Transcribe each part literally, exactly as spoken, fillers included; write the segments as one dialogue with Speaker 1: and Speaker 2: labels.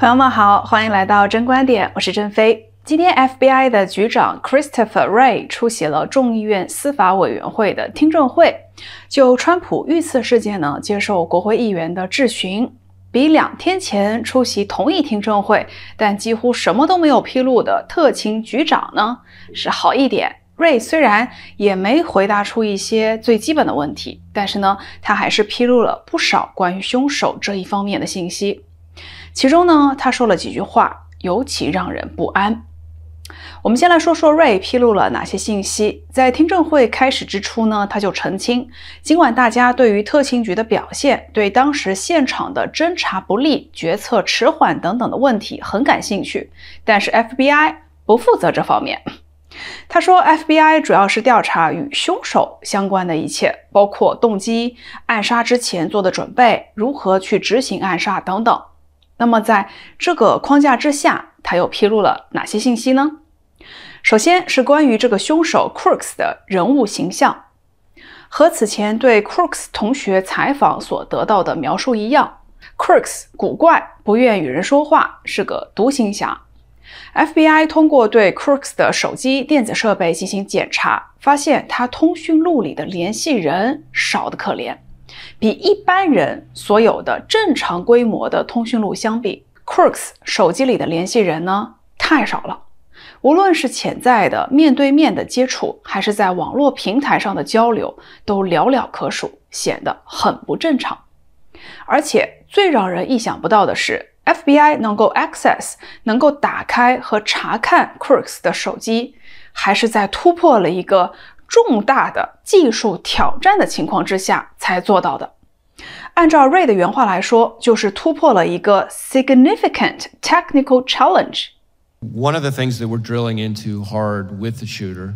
Speaker 1: 朋友们好，欢迎来到真观点，我是珍飞。今天 F B I 的局长 Christopher Wray 出席了众议院司法委员会的听证会，就川普遇刺事件呢接受国会议员的质询。比两天前出席同一听证会但几乎什么都没有披露的特勤局长呢是好一点。Wray 虽然也没回答出一些最基本的问题，但是呢他还是披露了不少关于凶手这一方面的信息。其中呢他说了几句话尤其让人不安。我们先来说说 Wray 披露了哪些信息。在听证会开始之初呢，他就澄清，尽管大家对于特勤局的表现、对当时现场的侦查不力、决策迟缓等等的问题很感兴趣，但是 F B I 不负责这方面。他说 F B I 主要是调查与凶手相关的一切，包括动机、暗杀之前做的准备、如何去执行暗杀等等。那么在这个框架之下，他又披露了哪些信息呢？首先是关于这个凶手 Crooks 的人物形象。和此前对 Crooks 同学采访所得到的描述一样， Crooks 古怪，不愿与人说话，是个独行侠。F B I 通过对 Crooks 的手机电子设备进行检查，发现他通讯录里的联系人少得可怜。比一般人所有的正常规模的通讯录相比， Crooks 手机里的联系人呢太少了。无论是潜在的面对面的接触，还是在网络平台上的交流，都寥寥可数，显得很不正常。而且最让人意想不到的是， F B I 能够 access 能够打开和查看 Crooks 的手机，还是在突破了一个重大的技术挑战的情况之下才做到的。按照 Wray 的原话来说，就是突破了一个 significant technical challenge。One
Speaker 2: of the things that we're drilling into hard with the shooter,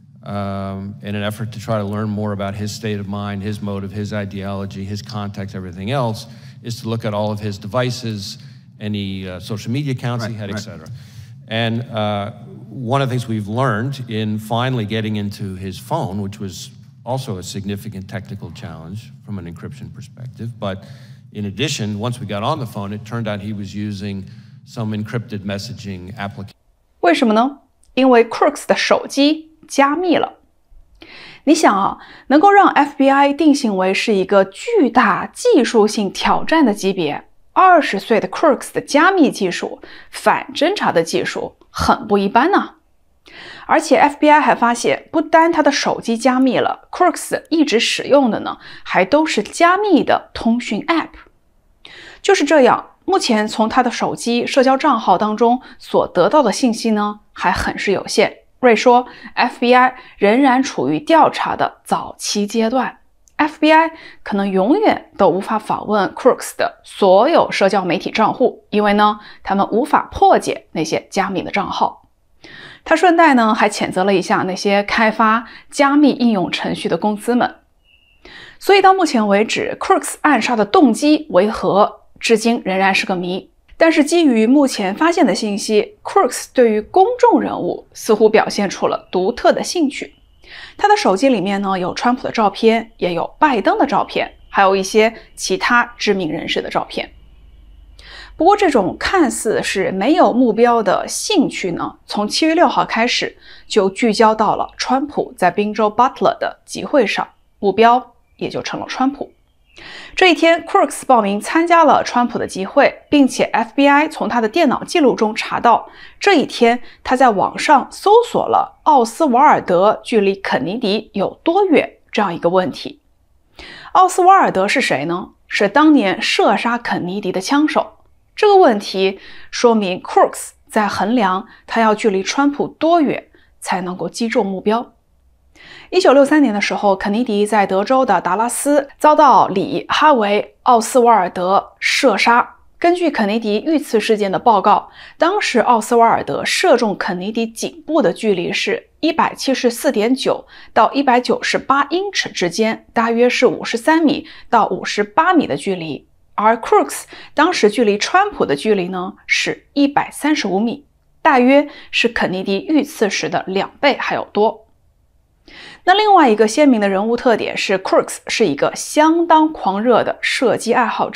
Speaker 2: um, in an effort to try to learn more about his state of mind, his motive, his ideology, his context, everything else, is to look at all of his devices, any uh, social media accounts right, he had, right. et cetera. And uh, one of the things we've learned in finally getting into his phone, which was also a significant technical challenge from an encryption perspective, but in addition, once we got on the phone, it turned out he was using some encrypted messaging application.
Speaker 1: 为什么呢？因为 Crooks 的手机加密了。你想啊，能够让 F B I 定性为是一个巨大技术性挑战的级别，二十岁的 Crooks 的加密技术、反侦查的技术很不一般呢。而且 F B I 还发现，不单他的手机加密了， Crooks 一直使用的呢，还都是加密的通讯 App。就是这样。目前从他的手机社交账号当中所得到的信息呢，还很是有限。Wray说 F B I 仍然处于调查的早期阶段， F B I 可能永远都无法访问 Crooks 的所有社交媒体账户，因为呢他们无法破解那些加密的账号。他顺带呢还谴责了一下那些开发加密应用程序的公司们。所以到目前为止， Crooks 暗杀的动机为何至今仍然是个谜，但是基于目前发现的信息， Crooks 对于公众人物似乎表现出了独特的兴趣。他的手机里面呢有川普的照片，也有拜登的照片，还有一些其他知名人士的照片。不过这种看似是没有目标的兴趣呢，从七月六号开始就聚焦到了川普在宾州 Butler 的集会上，目标也就成了川普。这一天 Crooks 报名参加了川普的集会，并且 F B I 从他的电脑记录中查到，这一天他在网上搜索了奥斯瓦尔德距离肯尼迪有多远这样一个问题。奥斯瓦尔德是谁呢？是当年射杀肯尼迪的枪手。这个问题说明 Crooks 在衡量他要距离川普多远才能够击中目标。一九六三年的时候，肯尼迪在德州的达拉斯遭到里哈维·奥斯瓦尔德射杀。根据肯尼迪遇刺事件的报告，当时奥斯瓦尔德射中肯尼迪颈部的距离是 一百七十四点九 到一百九十八英尺之间，大约是五十三米到五十八米的距离。而 Crooks 当时距离川普的距离呢是一百三十五米，大约是肯尼迪遇刺时的两倍还有多。那另外一个鲜明的人物特点是 Crooks 是一个相当狂热的射击爱好者。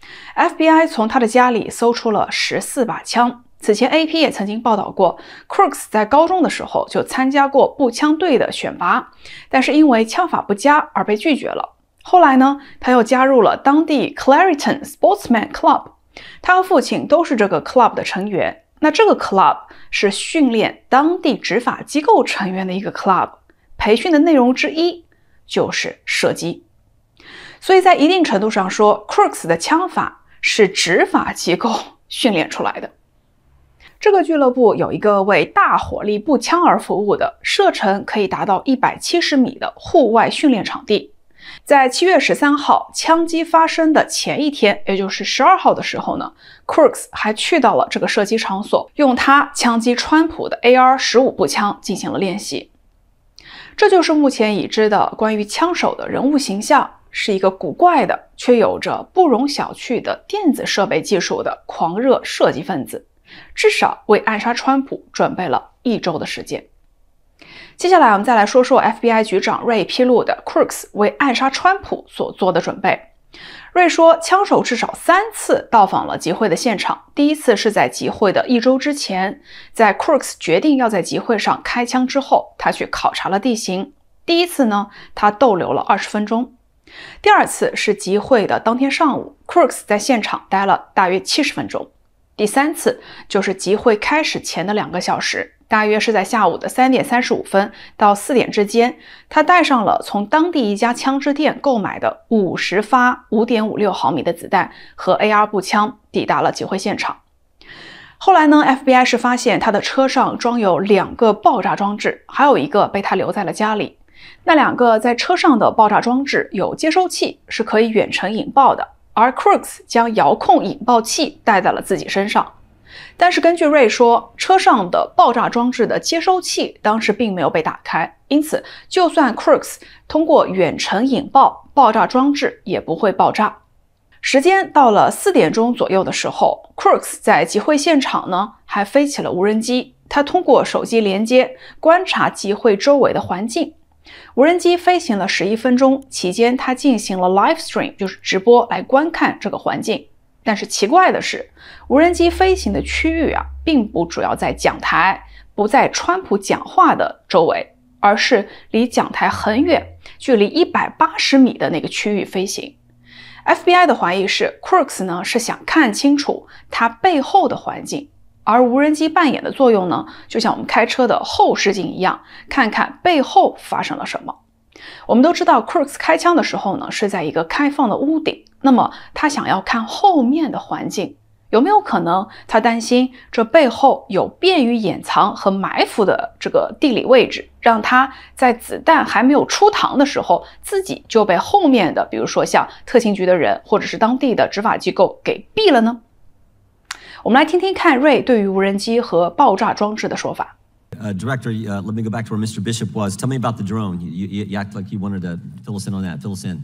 Speaker 1: F B I 从他的家里搜出了十四把枪。此前 A P 也曾经报道过 ，Crooks 在高中的时候就参加过步枪队的选拔，但是因为枪法不佳而被拒绝了。后来呢，他又加入了当地 Clariton Sportsman Club， 他和父亲都是这个 club 的成员。那这个 club 是训练当地执法机构成员的一个 club， 培训的内容之一就是射击。所以在一定程度上说 ，Crooks 的枪法是执法机构训练出来的。这个俱乐部有一个为大火力步枪而服务的射程可以达到一百七十米的户外训练场地。在七月十三号枪击发生的前一天，也就是十二号的时候呢 ，Crooks 还去到了这个射击场所，用他枪击川普的 A R 十五 步枪进行了练习。这就是目前已知的关于枪手的人物形象，是一个古怪的却有着不容小觑的电子设备技术的狂热射击分子。至少为暗杀川普准备了一周的时间。接下来我们再来说说 F B I 局长瑞披露的 Crooks 为暗杀川普所做的准备。瑞说，枪手至少三次到访了集会的现场，第一次是在集会的一周之前，在 Crooks 决定要在集会上开枪之后，他去考察了地形。第一次呢，他逗留了二十分钟。第二次是集会的当天上午 ，Crooks 在现场待了大约七十分钟。第三次就是集会开始前的两个小时，大约是在下午的三点三十五分到四点之间，他带上了从当地一家枪支店购买的五十发 五点五六毫米的子弹和 A R 步枪，抵达了集会现场。后来呢 ，F B I 是发现他的车上装有两个爆炸装置，还有一个被他留在了家里。那两个在车上的爆炸装置有接收器，是可以远程引爆的。而 Crooks 将遥控引爆器带在了自己身上，但是根据瑞说，车上的爆炸装置的接收器当时并没有被打开，因此就算 Crooks 通过远程引爆，爆炸装置也不会爆炸。时间到了四点钟左右的时候 ，Crooks 在集会现场呢还飞起了无人机，他通过手机连接观察集会周围的环境。无人机飞行了十一分钟，期间他进行了 live stream， 就是直播来观看这个环境。但是奇怪的是，无人机飞行的区域啊，并不主要在讲台，不在川普讲话的周围，而是离讲台很远，距离一百八十米的那个区域飞行。F B I 的怀疑是 Crooks 呢是想看清楚他背后的环境。而无人机扮演的作用呢，就像我们开车的后视镜一样，看看背后发生了什么。我们都知道 Crooks 开枪的时候呢，是在一个开放的屋顶，那么他想要看后面的环境，有没有可能他担心这背后有便于掩藏和埋伏的这个地理位置，让他在子弹还没有出膛的时候，自己就被后面的比如说像特勤局的人或者是当地的执法机构给毙了呢？我们来听听看瑞对于无人机和爆炸装置的说法。
Speaker 3: Uh, Director, uh, let me go back to where Mister Bishop was. Tell me about the drone. You, you, you act like you wanted to fill us in on that. Fill us in.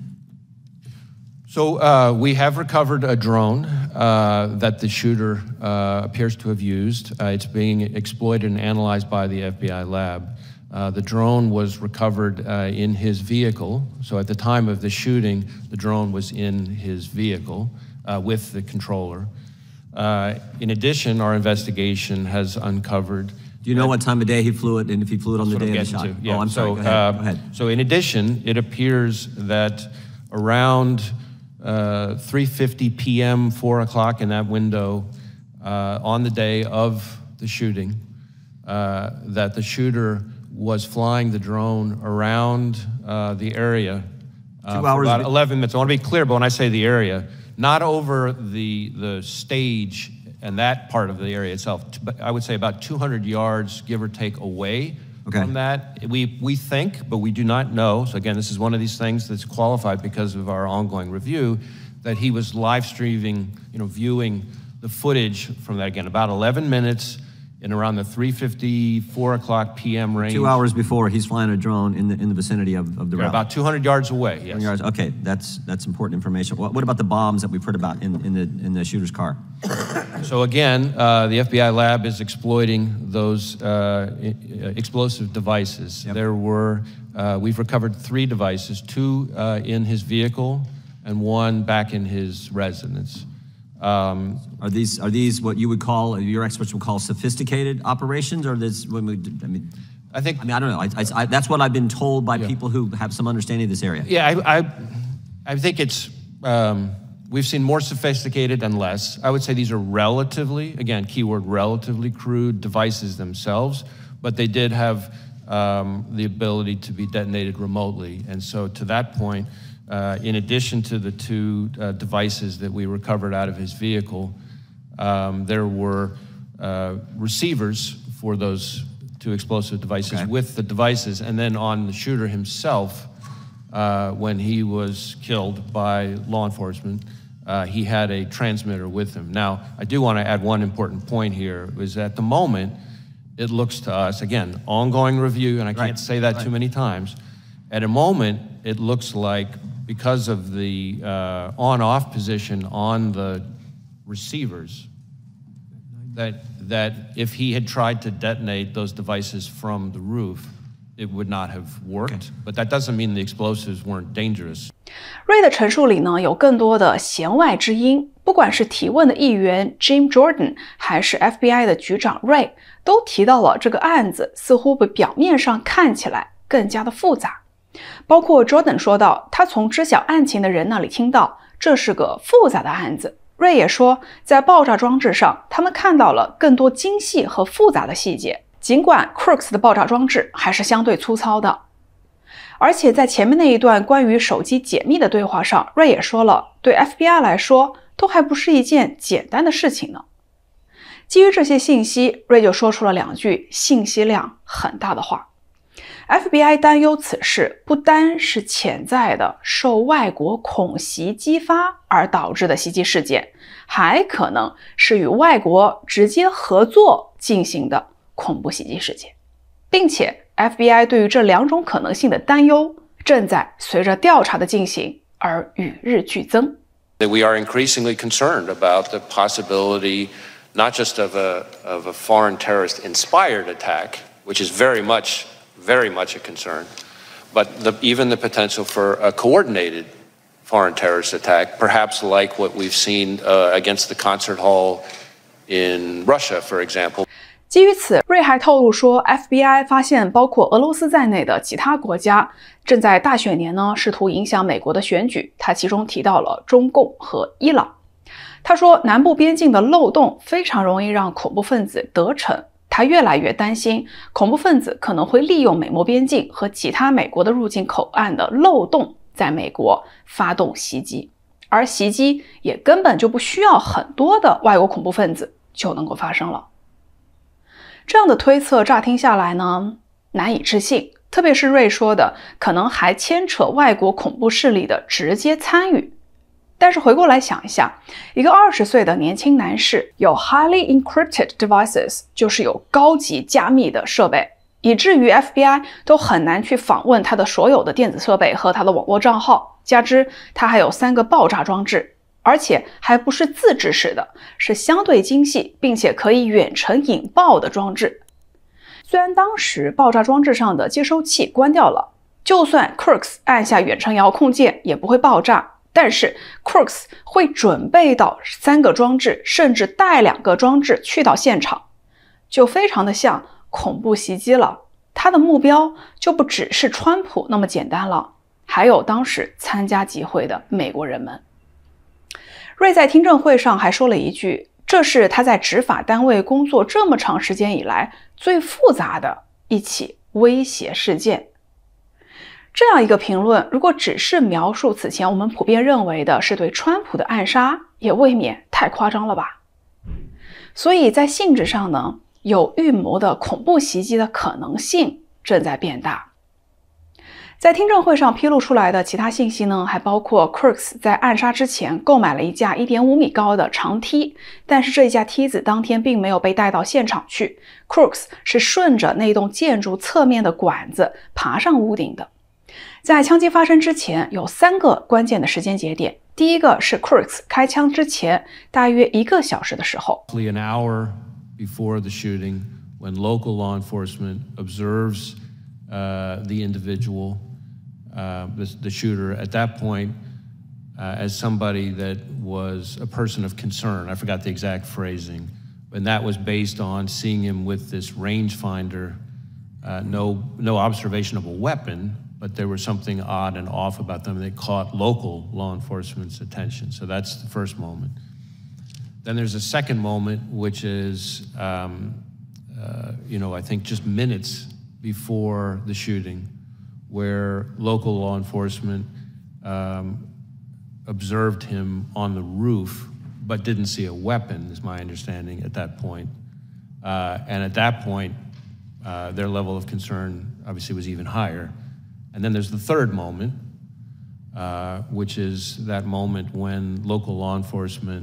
Speaker 2: So uh, we have recovered a drone uh, that the shooter uh, appears to have used. Uh, it's being exploited and analyzed by the F B I lab. Uh, the drone was recovered uh, in his vehicle. So at the time of the shooting, the drone was in his vehicle uh, with the controller. Uh, in addition, our investigation has uncovered.
Speaker 3: Do you know what time of day he flew it, and if he flew it on the day of the shot?
Speaker 2: To, yeah.
Speaker 3: Oh, I'm
Speaker 2: so,
Speaker 3: sorry. Go ahead.
Speaker 2: Uh,
Speaker 3: Go ahead.
Speaker 2: So in addition, it appears that around uh, three fifty p m, four o'clock in that window, uh, on the day of the shooting, uh, that the shooter was flying the drone around uh, the area uh,
Speaker 3: Two hours
Speaker 2: for about eleven minutes. I want to be clear, but when I say the area, not over the, the stage and that part of the area itself, I would say about two hundred yards, give or take, away okay. from that. We, we think, but we do not know. So again, this is one of these things that's qualified because of our ongoing review, that he was live streaming, you know, viewing the footage from that, again, about eleven minutes in around the three fifty, four o'clock p m range.
Speaker 3: Two hours before, he's flying a drone in the in the vicinity of, of the
Speaker 2: yeah,
Speaker 3: route.
Speaker 2: About two hundred yards away, yes.
Speaker 3: Yards. Okay, that's that's important information. What, what about the bombs that we've heard about in, in, the, in the shooter's car?
Speaker 2: So again, uh, the F B I lab is exploiting those uh, explosive devices. Yep. There were, uh, we've recovered three devices, two uh, in his vehicle and one back in his residence. Um,
Speaker 3: are these are these what you would call, your experts would call sophisticated operations, or this? I mean,
Speaker 2: I think.
Speaker 3: I mean, I don't know. I, I, I, that's what I've been told by yeah. people who have some understanding of this area.
Speaker 2: Yeah, I, I, I think it's. Um, we've seen more sophisticated and less. I would say these are relatively, again, keyword relatively crude devices themselves, but they did have um, the ability to be detonated remotely, and so to that point. Uh, in addition to the two uh, devices that we recovered out of his vehicle, um, there were uh, receivers for those two explosive devices okay. with the devices. And then on the shooter himself, uh, when he was killed by law enforcement, uh, he had a transmitter with him. Now, I do want to add one important point here, is at the moment, it looks to us, again, ongoing review, and I can't right. say that right. too many times. At a moment, it looks like because of the uh, on-off position on the receivers, that, that if he had tried to detonate those devices from the roof, it would not have worked. Okay. But that doesn't mean the explosives weren't dangerous.
Speaker 1: Ray 的陈述里呢，有更多的弦外之音，不管是提问的议员 Jim Jordan， 还是 F B I 的局长 Ray， 都提到了这个案子似乎比表面上看起来更加的复杂。包括 Jordan 说到，他从知晓案情的人那里听到，这是个复杂的案子。Ray 也说，在爆炸装置上，他们看到了更多精细和复杂的细节，尽管 Crooks 的爆炸装置还是相对粗糙的。而且在前面那一段关于手机解密的对话上， Ray 也说了，对 F B I 来说，都还不是一件简单的事情呢。基于这些信息， Ray 就说出了两句信息量很大的话。F B I 担忧此事不单是潜在的受外国恐袭激发而导致的袭击事件，还可能是与外国直接合作进行的恐怖袭击事件，并且 F B I 对于这两种可能性的担忧正在随着调查的进行而与日俱增。
Speaker 2: We are increasingly concerned about the possibility not just of a, of a foreign terrorist-inspired attack, which is very much very much a concern, but the, even the potential for a coordinated foreign terrorist attack, perhaps like what we've seen uh, against the concert hall in Russia, for example.
Speaker 1: 基于此，瑞还透露说 ，F B I 发现包括俄罗斯在内的其他国家正在大选年呢试图影响美国的选举。他其中提到了中共和伊朗。他说，南部边境的漏洞非常容易让恐怖分子得逞。他越来越担心，恐怖分子可能会利用美墨边境和其他美国的入境口岸的漏洞，在美国发动袭击，而袭击也根本就不需要很多的外国恐怖分子就能够发生了。这样的推测乍听下来呢，难以置信，特别是瑞说的，可能还牵扯外国恐怖势力的直接参与。但是回过来想一下，一个二十岁的年轻男士有 highly encrypted devices， 就是有高级加密的设备，以至于 F B I 都很难去访问他的所有的电子设备和他的网络账号，加之他还有三个爆炸装置，而且还不是自制式的，是相对精细并且可以远程引爆的装置。虽然当时爆炸装置上的接收器关掉了，就算 Crooks 按下远程遥控键也不会爆炸，但是 Crooks 会准备到三个装置，甚至带两个装置去到现场，就非常的像恐怖袭击了。他的目标就不只是川普那么简单了，还有当时参加集会的美国人们。瑞在听证会上还说了一句，这是他在执法单位工作这么长时间以来最复杂的一起威胁事件。这样一个评论，如果只是描述此前我们普遍认为的是对川普的暗杀，也未免太夸张了吧。所以在性质上呢，有预谋的恐怖袭击的可能性正在变大。在听证会上披露出来的其他信息呢，还包括 Crooks 在暗杀之前购买了一架 一点五米高的长梯，但是这一架梯子当天并没有被带到现场去， Crooks 是顺着那栋建筑侧面的管子爬上屋顶的。在枪击发生之前，有三个关键的时间节点。第一个是 Crooks 开枪之前大约一个小时的时候。
Speaker 2: An hour before the shooting, when local law enforcement observes uh, the individual, uh, the, the shooter, at that point, uh, as somebody that was a person of concern. I forgot the exact phrasing, and that was based on seeing him with this rangefinder, uh, no, no observation of a weapon, but there was something odd and off about them that caught local law enforcement's attention. So that's the first moment. Then there's a second moment, which is, um, uh, you know, I think just minutes before the shooting, where local law enforcement um, observed him on the roof, but didn't see a weapon, is my understanding at that point. Uh, and at that point, uh, their level of concern obviously was even higher. And then there's the third moment, uh, which is that moment when local law enforcement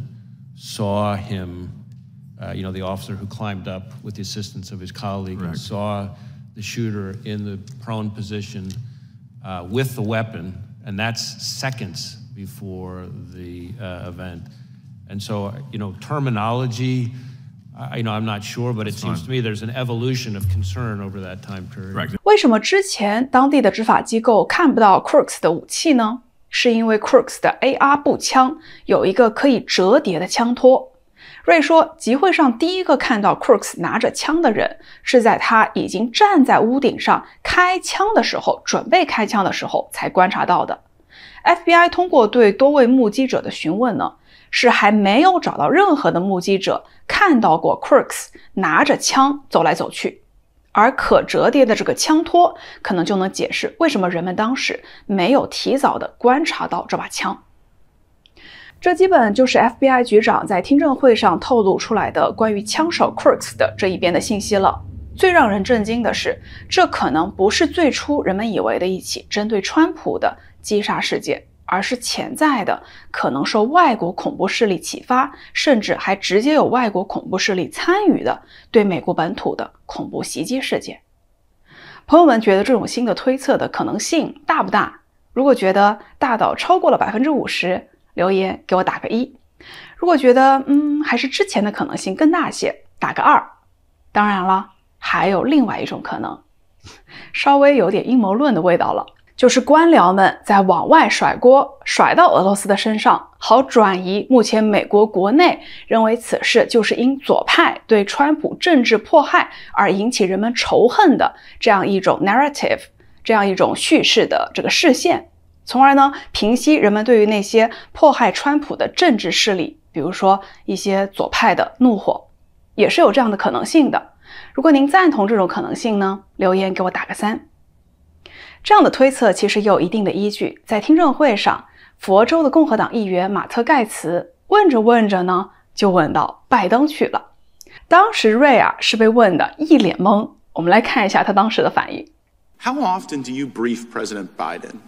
Speaker 2: saw him, uh, you know, the officer who climbed up with the assistance of his colleague, and saw the shooter in the prone position uh, with the weapon, and that's seconds before the uh, event. And so, you know, terminology, I, you know, I'm not sure, but it That's seems fine. to me there's an evolution of concern over that time period.
Speaker 3: Right.
Speaker 1: 为什么之前当地的执法机构看不到 Crooks 的武器呢？是因为 Crooks 的 A R 步枪有一个可以折叠的枪托。瑞说，集会上第一个看到 Crooks 拿着枪的人，是在他已经站在屋顶上开枪的时候，准备开枪的时候才观察到的。F B I 通过对多位目击者的询问呢，是还没有找到任何的目击者看到过 Crooks 拿着枪走来走去。而可折叠的这个枪托，可能就能解释为什么人们当时没有提早的观察到这把枪。这基本就是 F B I 局长在听证会上透露出来的关于枪手 Crooks 的这一边的信息了。最让人震惊的是，这可能不是最初人们以为的一起针对川普的击杀事件，而是潜在的可能受外国恐怖势力启发，甚至还直接有外国恐怖势力参与的对美国本土的恐怖袭击事件。朋友们觉得这种新的推测的可能性大不大？如果觉得大到超过了 百分之五十， 留言给我打个一。如果觉得嗯还是之前的可能性更大些，打个二。当然了，还有另外一种可能，稍微有点阴谋论的味道了，就是官僚们在往外甩锅，甩到俄罗斯的身上，好转移目前美国国内认为此事就是因左派对川普政治迫害而引起人们仇恨的这样一种 narrative， 这样一种叙事的这个视线，从而呢平息人们对于那些迫害川普的政治势力，比如说一些左派的怒火，也是有这样的可能性的。如果您赞同这种可能性呢，留言给我打个三。这样的推测其实也有一定的依据，在听证会上，佛州的共和党议员马特盖茨问着问着呢，就问到拜登去了。当时瑞啊是被问的一脸懵，我们来看一下他当时的反应。
Speaker 4: How often do you brief President Biden?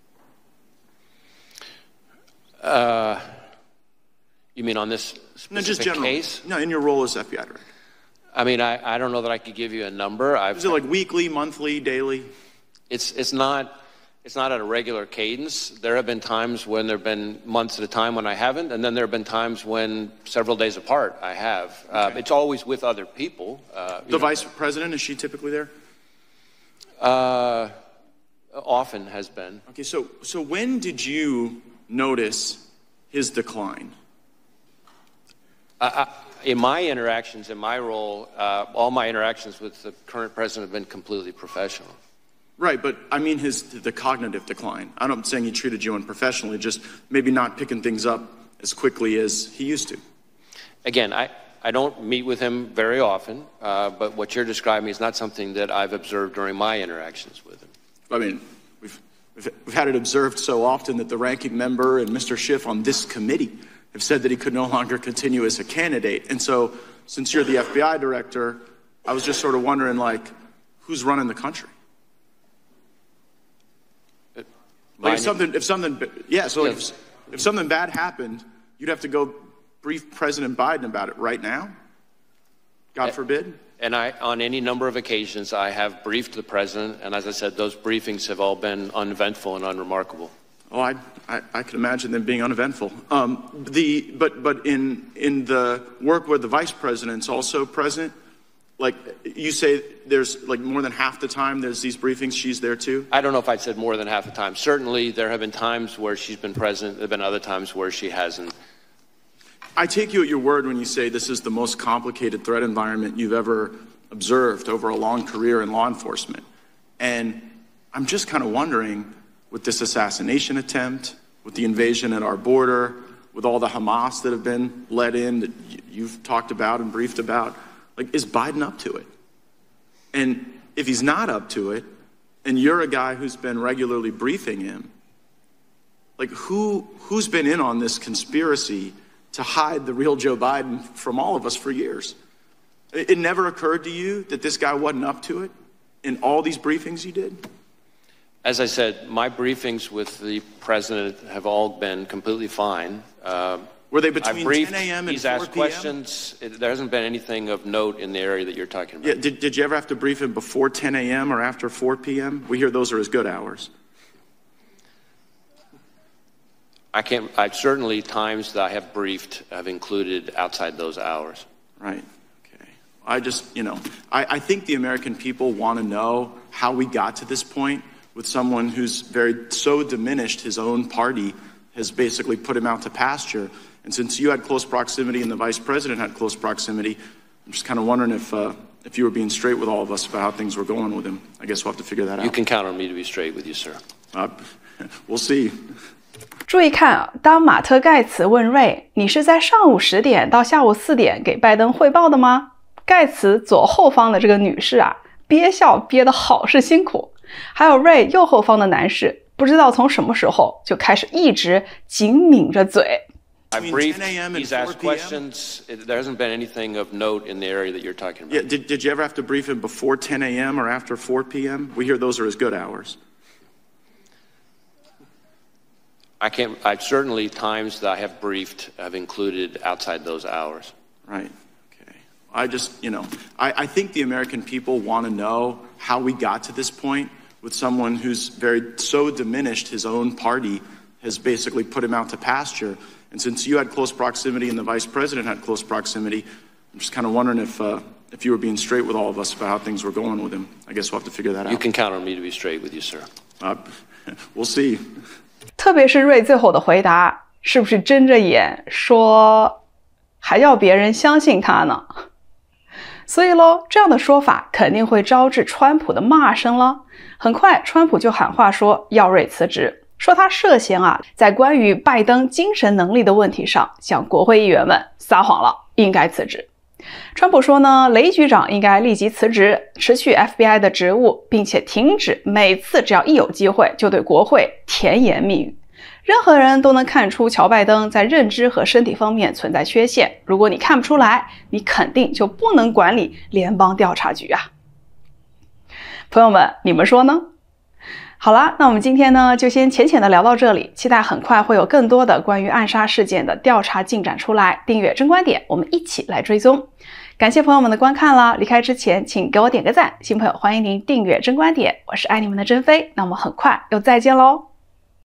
Speaker 2: Uh, you mean on this specific
Speaker 4: no, just general.
Speaker 2: case?
Speaker 4: No, in your role as F B I director.
Speaker 2: I mean, I, I don't know that I could give you a number. I've,
Speaker 4: Is it like weekly, monthly, daily?
Speaker 2: It's it's not it's not at a regular cadence. There have been times when there have been months at a time when I haven't, and then there have been times when several days apart I have. Okay. Uh, it's always with other people. Uh,
Speaker 4: the
Speaker 2: know.
Speaker 4: vice president, is she typically there?
Speaker 2: Uh, often has been.
Speaker 4: Okay, so so when did you notice his decline?
Speaker 2: Uh, I, in my interactions, in my role, uh, all my interactions with the current president have been completely professional.
Speaker 4: Right, but I mean his the cognitive decline. I'm not saying he treated you unprofessionally, just maybe not picking things up as quickly as he used to.
Speaker 2: Again, I, I don't meet with him very often, uh, but what you're describing is not something that I've observed during my interactions with him.
Speaker 4: I mean, we've, we've, we've had it observed so often that the ranking member and Mister Schiff on this committee have said that he could no longer continue as a candidate. And so, since you're the F B I director, I was just sort of wondering, like, who's running the country? Like if something, if something, yeah, so like if, if something bad happened, you'd have to go brief President Biden about it right now? God forbid?
Speaker 2: And I, on any number of occasions, I have briefed the president, and as I said, those briefings have all been uneventful and unremarkable.
Speaker 4: Oh, I, I, I can imagine them being uneventful. Um, the, but, but in, in the work where the vice president's also present, like you say there's like more than half the time there's these briefings she's there too?
Speaker 2: I don't know if I said more than half the time. Certainly there have been times where she's been present. There have been other times where she hasn't.
Speaker 4: I take you at your word when you say this is the most complicated threat environment you've ever observed over a long career in law enforcement. And I'm just kind of wondering, with this assassination attempt, with the invasion at our border, with all the Hamas that have been let in that you've talked about and briefed about, like, is Biden up to it? And if he's not up to it, and you're a guy who's been regularly briefing him, like, who, who's been in on this conspiracy to hide the real Joe Biden from all of us for years? It, it never occurred to you that this guy wasn't up to it in all these briefings you did?
Speaker 2: As I said, my briefings with the president have all been completely fine. Uh,
Speaker 4: Were they between
Speaker 2: briefed,
Speaker 4: ten a m and
Speaker 2: he's
Speaker 4: four
Speaker 2: asked
Speaker 4: p m?
Speaker 2: questions. It, there hasn't been anything of note in the area that you're talking about.
Speaker 4: Yeah, did, did you ever have to brief him before ten a m or after four p m? We hear those are his good hours.
Speaker 2: I can't, I've certainly times that I have briefed have included outside those hours.
Speaker 4: Right, okay. I just, you know, I, I think the American people want to know how we got to this point with someone who's very, so diminished his own party has basically put him out to pasture. And since you had close proximity and the vice president had close proximity, I'm just kind of wondering if, uh, if you were being straight with all of us about how things were going with him. I guess we'll have to figure that out.
Speaker 2: You can count on me to be straight with you, sir.
Speaker 4: Uh, we'll see.
Speaker 1: 注意看啊，当马特盖茨问瑞：“你是在上午十点到下午四点给拜登汇报的吗？”盖茨左后方的这个女士啊，憋笑憋得好是辛苦。还有瑞右后方的男士，不知道从什么时候就开始一直紧抿着嘴。
Speaker 2: I briefed, he's asked questions. There hasn't been anything of note in the area that you're talking about.
Speaker 4: Yeah, did, did you ever have to brief him before ten a m or after four p m? We hear those are his good hours.
Speaker 2: I can't, I've certainly times that I have briefed have included outside those hours.
Speaker 4: Right, okay. I just, you know, I, I think the American people want to know how we got to this point with someone who's very, so diminished his own party has basically put him out to pasture. And since you had close proximity and the vice president had close proximity, I'm just kind of wondering if, uh, if you were being straight with all of us about how things were going with him. I guess we'll have to figure that out.
Speaker 2: You can count on me to be straight with you, sir.
Speaker 4: Uh, we'll see.
Speaker 1: 特别是瑞最后的回答，是不是睁着眼说还要别人相信他呢？所以咯，这样的说法肯定会招致川普的骂声了。很快，川普就喊话说要瑞辞职，说他涉嫌啊，在关于拜登精神能力的问题上向国会议员们撒谎了，应该辞职。川普说呢，雷局长应该立即辞职，辞去 F B I 的职务，并且停止每次只要一有机会就对国会甜言蜜语。任何人都能看出乔拜登在认知和身体方面存在缺陷，如果你看不出来，你肯定就不能管理联邦调查局啊。朋友们，你们说呢？好啦，那我们今天呢就先浅浅的聊到这里，期待很快会有更多的关于暗杀事件的调查进展出来。订阅真观点，我们一起来追踪。感谢朋友们的观看啦！离开之前请给我点个赞，新朋友欢迎您订阅真观点，我是爱你们的珍妃，那我们很快又再见喽。